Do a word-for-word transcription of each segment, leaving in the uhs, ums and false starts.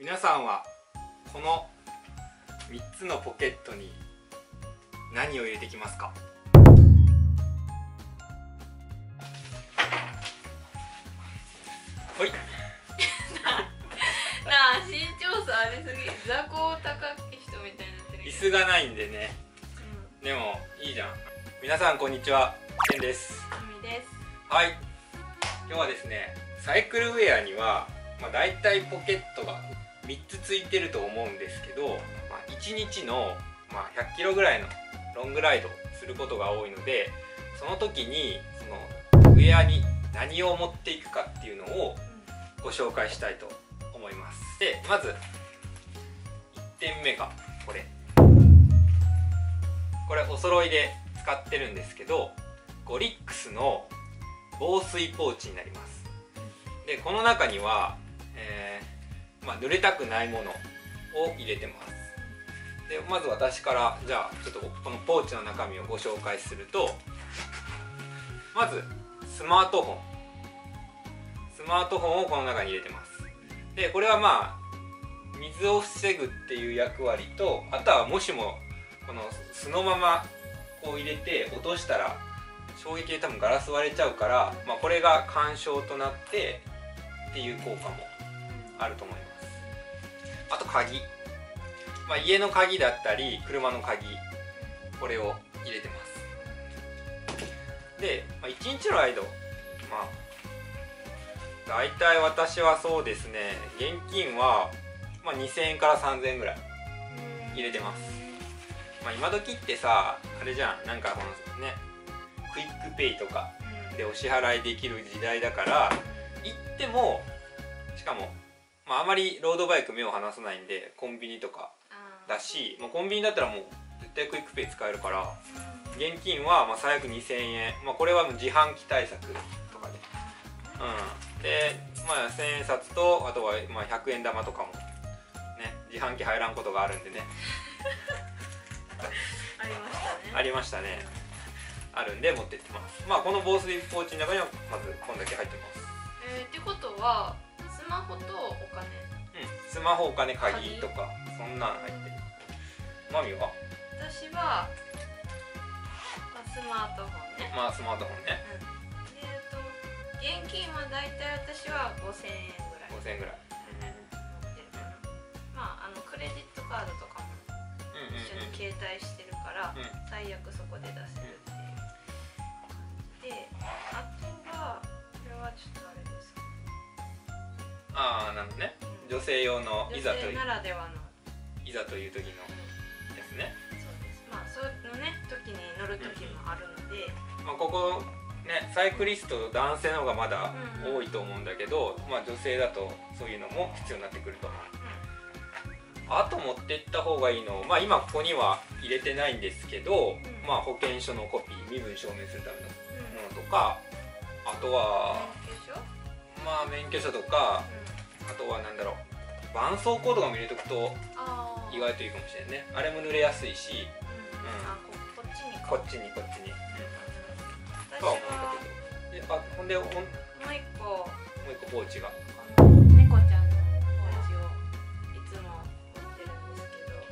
皆さんはこのみっつのポケットに何を入れてきますか？はい。 なあ、身長差ありすぎ。座高高い人みたいになってる。 椅子がないんでね、うん、でもいいじゃん。皆さんこんにちは、ケンです。 あみです。 はい、今日はですね、サイクルウェアには、まあ、だいたいポケットがみっつついてると思うんですけど、まあ、いちにちの、まあ、ひゃっキロぐらいのロングライドすることが多いので、その時にそのウェアに何を持っていくかっていうのをご紹介したいと思います。でまずいってんめがこれこれお揃いで使ってるんですけど、ゴリックスの防水ポーチになります。でこの中には、えーまあ、濡れたくないものを入れてます。でまず私からじゃあちょっとこのポーチの中身をご紹介すると、まずスマートフォンスマートフォンをこの中に入れてます。でこれはまあ水を防ぐっていう役割と、あとはもしもこの素のままこう入れて落としたら衝撃で多分ガラス割れちゃうから、まあ、これが干渉となってっていう効果もあると思います。あと鍵、まあ、家の鍵だったり車の鍵、これを入れてます。で、まあ、いちにちのライド、まあ大体私はそうですね、現金は、まあ、にせんえんからさんぜんえんぐらい入れてます。まあ、今時ってさ、あれじゃん、なんかこのねクイックペイとかでお支払いできる時代だから、行ってもしかも、まあ、あまりロードバイク目を離さないんでコンビニとかだし、まあ、コンビニだったらもう絶対クイックペイ使えるから、現金はまあ最悪にせんえん、まあ、これはもう自販機対策とかで、うん、でまあせんえんさつと、あとはまあひゃくえん玉とかもね、自販機入らんことがあるんでねありましたね。 ありましたね。あるんで持ってってます。まあこの防水ポーチの中にはまずこんだけ入ってます。 えー、ってことはスマホとお金、 うん、スマホ、お金、鍵とかそんなの入ってる。マミは？ 私は、まあ、スマートフォンね。 まあスマートフォンね、 うん、でえっと現金はだいたい私はごせんえんぐらいごせんえんぐらい、 持ってるかな。まああのクレジットカードとかも一緒に携帯してるから、うん、最悪そこで出せるっていう、うん、であとはこれはちょっとあれです。 ああなるほどね、うん、女性用のいざという女性ならではのいざという時のやつね。 そうです。まあそういうのね時に乗る時もあるので、 うん、まあここね、サイクリスト男性の方がまだ多いと思うんだけど、うんうん、まあ女性だとそういうのも必要になってくると。あと持ってった方がいいの、まあ、今ここには入れてないんですけど、うん、まあ保険証のコピー、身分証明するためのものとか、うん、あとは免許証、 まあ免許証とか、うん、あとはなんだろう、絆創膏とかも入れとくと意外といいかもしれないね。あれも濡れやすいし、 うんうん、あ こ, こっちにこっちにこっちに、うん、とは思うんだけど、であほんでほんもう一個もう一個ポーチが猫ちゃんのポーチをいつも持ってるんですけど、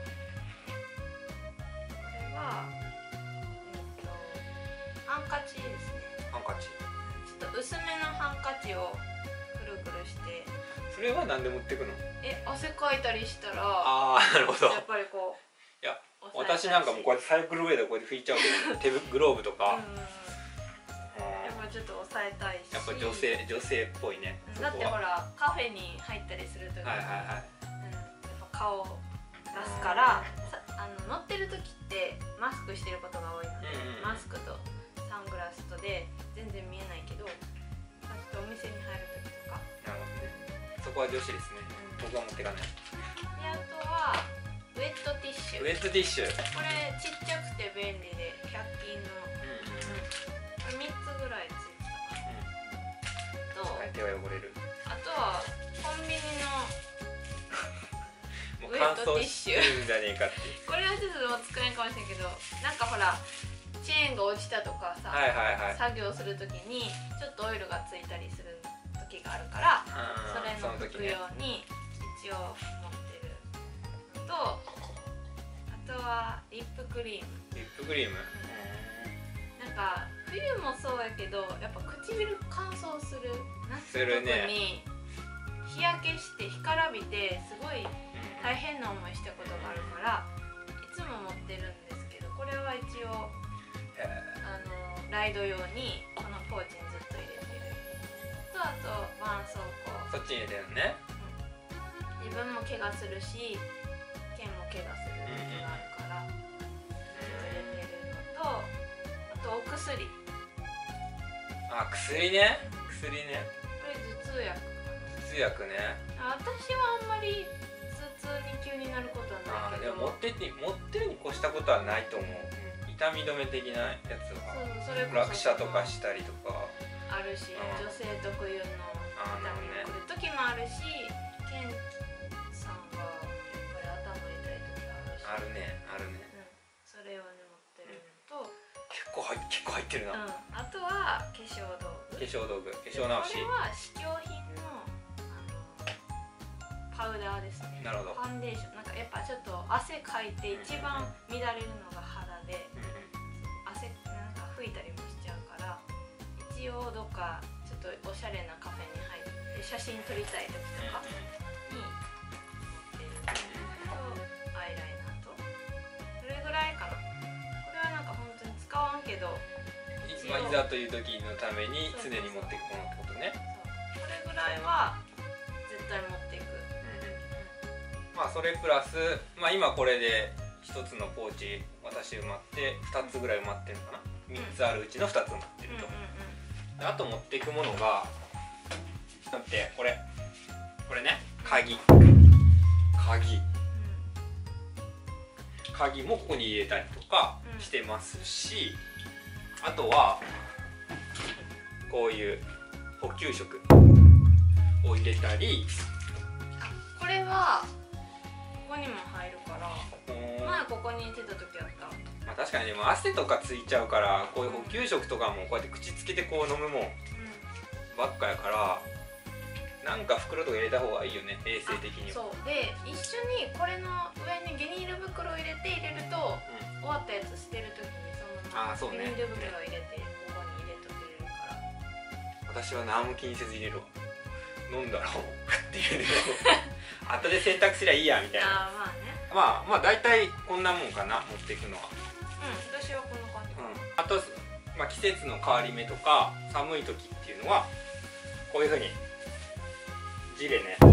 これは、えっと、ハンカチですね。 ハンカチ、 ちょっと薄めのハンカチをくるくるして。 それは何で持ってくの？ え、汗かいたりしたら、 ああなるほど。 やっぱりこう、 いや私なんかもこうやってサイクルウェイでこうやって拭いちゃうけど、手グローブとか、うん、 やっぱちょっと抑えたいし、 やっぱ女性女性っぽいね。 だってほらカフェに入ったりするときに、 はいはいはい、 うん、やっぱ顔を出すから、あの乗ってる時ってマスクしてることが多いので、うんうん、マスクとサングラスとで全然見えないけど、ちょっとお店に入る時とか。 なるほどね。そこは女子ですね。うん、僕は持っていかない。 であとはウェットティッシュ。 ウェットティッシュ。 これちっちゃくて便利でひゃく均の、うんうんうん、みっつぐらいついてたかな。うん、と手は汚れる。 あとはコンビニのウェットティッシュじゃねえかってこれはちょっと使えんかもしれんけど、なんかほらチェーンが落ちたとかさ、 はいはいはい、 作業するときにちょっとオイルがついたりする時があるから、それの拭くように一一応持ってるのと、あとはリップクリーム。 リップクリーム、 なんか冬もそうやけどやっぱ唇乾燥する。 するね。 特に日焼けして干からびてすごい大変な思いしたことがあるからいつも持ってるんですけど、これは一応あのライド用にこのポーチにずっと入れてると、あと絆創膏。 そっちに入れてるのね。 自分も怪我するしケンも怪我する時があるから入れてるのと、あとお薬。 あ、薬ね。薬ね。 これ頭痛薬。 頭痛薬ね。 私はあんまり頭痛に急になることはないけど。 あ、でも持ってって持ってるに越したことはないと思う。痛み止め的なやつは。 そう、それこそ落車とかしたりとかあるし、女性特有の痛みが来る時もあるし、ケンさんがやっぱり頭痛い時あるし。 あるね、あるね。 うん、それをね持ってるのと、 結構入結構入ってるな。 うん、あとは化粧道具。 化粧道具、化粧直し。 これは試供品のあのパウダーですね。 なるほど。 ファンデーション、なんかやっぱちょっと汗かいて一番乱れるのが肌で、汗なんか拭いたりもしちゃうから、一応どっかちょっとおしゃれなカフェに入って写真撮りたい時とかに持ってるのと、アイライナーと、それぐらいかな。これはなんか本当に使わんけど、 まあ、いざという時のために常に持っていくものってことね。 これぐらいは絶対持っていく。 まあそれプラス、まあ、今これでひとつのポーチ私埋まってふたつぐらい埋まってるのかな。みっつあるうちのふたつ埋まってると。であと持っていくものがだってこれこれね、鍵鍵鍵もここに入れたりとかしてますし、あとはこういう補給食を入れたり。 これはここにも入るから、前ここに入れてた時あった。 まあ確かにでも汗とかついちゃうから、こういう補給食とかもこうやって口つけてこう飲むもんばっかやから、なんか袋とか入れた方がいいよね、衛生的には。 そうで、一緒にこれの上にビニール袋を入れて入れると、うん、終わったやつ捨てる時にそのままビニール袋を入れてここに入れとけれるから。 私は何も気にせず入れるわ。飲んだらっていうね後で洗濯すりゃいいやみたいな。 あ、まあね。 まあまあ大体こんなもんかな、持っていくのは。 うん、私はこんな感じ。 うん、あと、まあ、季節の変わり目とか寒い時っていうのはこういうふうにジレね、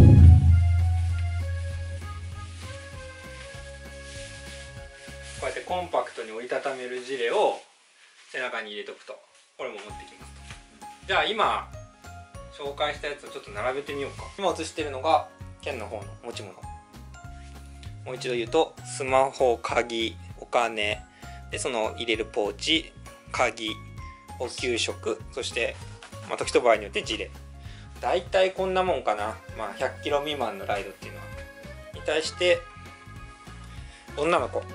こうやってコンパクトに折りたためるジレを背中に入れとくと、これも持ってきますと。じゃあ今紹介したやつをちょっと並べてみようか。今写してるのがケンの方の持ち物。もう一度言うと、スマホ、鍵、お金で、その入れるポーチ、鍵、補給食、そして、まあ、時と場合によってジレ。だいたいこんなもんかな。まあひゃっキロ未満のライドっていうのはに対して、女の子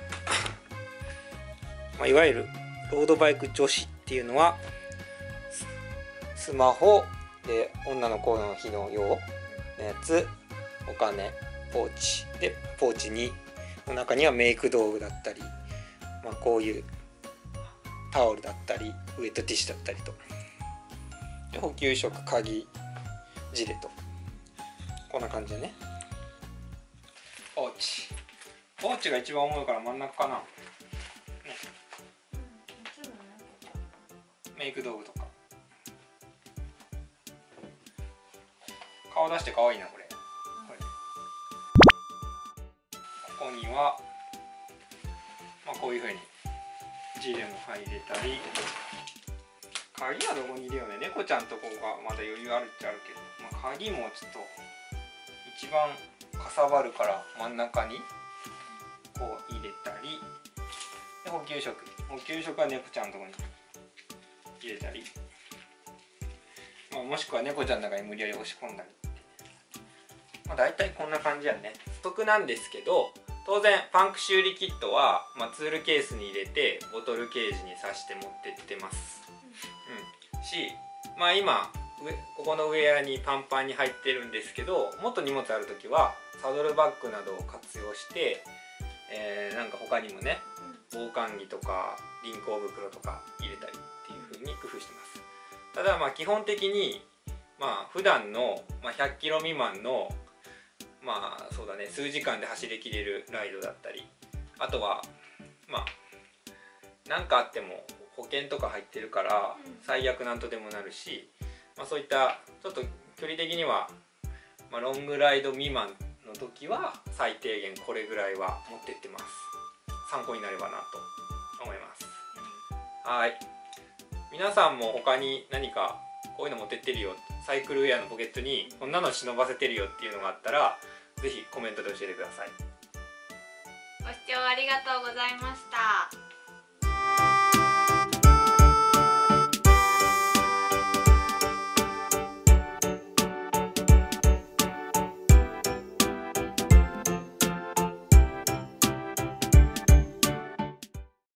まあいわゆるロードバイク女子っていうのはスマホで、女の子の日の用のやつ、お金、ポーチで、ポーチにの中にはメイク道具だったり、まあ、こういうタオルだったりウェットティッシュだったりと、で補給食、鍵、ジレと、こんな感じでね。ポーチポーチが一番重いから真ん中かな、ね、メイク道具とか。顔出して可愛いなこれ。これここには、まあ、こういうふうにジレも入れたり、鍵はどこに入れようね。猫ちゃんとこがまだ余裕あるっちゃあるけど、まあ、鍵もちょっと一番かさばるから真ん中にこう入れたり、で補給食補給食は猫ちゃんのとこに入れたり、まあ、もしくは猫ちゃんの中に無理やり押し込んだり、まあ、大体こんな感じやね。得なんですけど、当然パンク修理キットは、まあ、ツールケースに入れてボトルケージに刺して持ってってます、うん、し、まあ今上ここのウェアにパンパンに入ってるんですけど、もっと荷物ある時はサドルバッグなどを活用して、えー、なんか他にもね防寒着とか輪行袋とか入れたりっていう風に工夫してます。ただまあ基本的にまあ普段のひゃっキロ未満のまあそうだね数時間で走りきれるライドだったり、あとはまあ何かあっても保険とか入ってるから最悪なんとでもなるし、まあ、そういったちょっと距離的には、まあ、ロングライド未満の時は最低限これぐらいは持ってってます。参考になればなと思います。はい、皆さんも他に何かこういうの持ってってるよ、サイクルウェアのポケットにこんなの忍ばせてるよっていうのがあったらぜひコメントで教えてください。 ご視聴ありがとうございました。